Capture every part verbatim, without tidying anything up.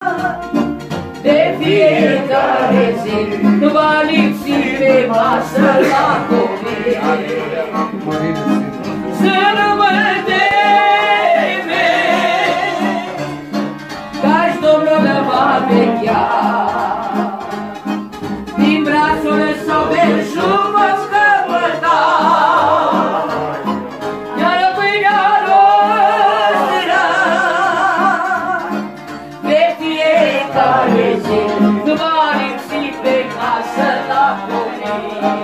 De fiecare zi nu va lipsi pe masă la copii. Să nu mă teme, că-și Domnul mă va vechea. Din brațul său belșug mă scăpăta, iar pâinea rostirea de fiecare zi nu va lipsi pe casă la copii.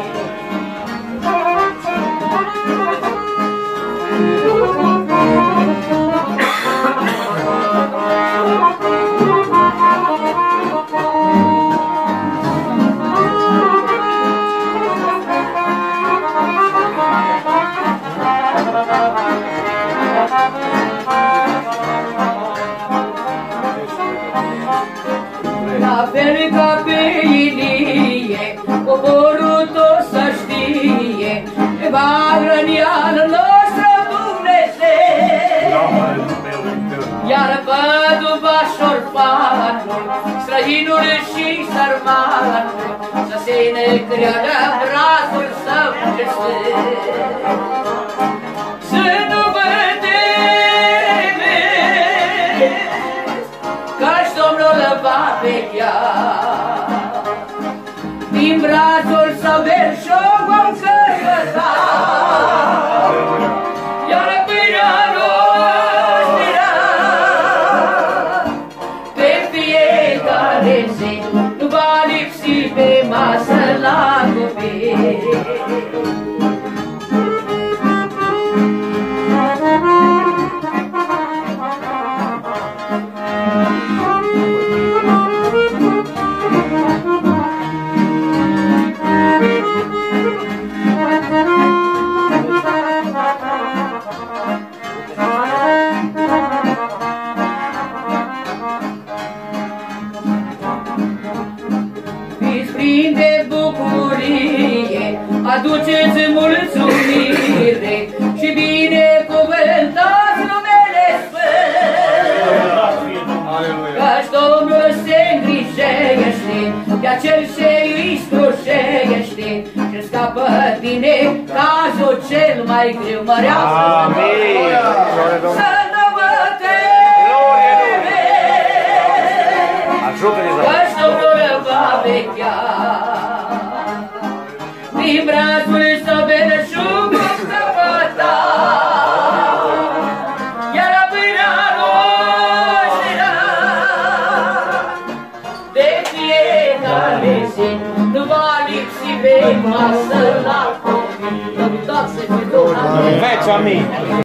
La fel ca pe Ilie, poporul tot să știe, va hrăni al nostru Dumnezeu. Iar văduva și orfanul, străinul și sărmanul, să se ne creadă brațul său de sfânt. Să nu vă temeți, că-și Domnul va vechea. Din brațul său belșug vom căpăta, iar pâinea rostirea de fiecare zi nu va lipsi pe masă la copii. Plin de bucurie, aduceți mulțumire și binecuvântați numele Sfânt. Căci Domnul se îngrijește de acel ce îi slujește și scapă din cazul cel mai greu. Mărească să nu vă temeți, căci Domnul va vechea. Din brațul său belșug vom căpăta, iar pâinea rostirea de fiecare zi nu va lipsi pe masă la copii. Lăudați-vă Domnul!